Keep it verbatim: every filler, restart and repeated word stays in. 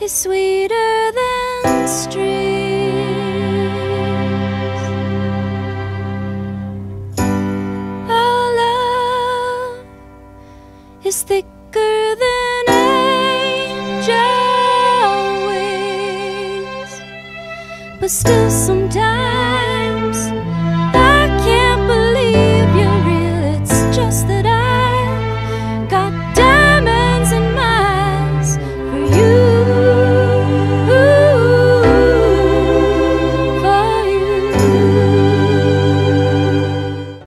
is sweeter than streams. Our love is thicker than angel wings, but still sometimes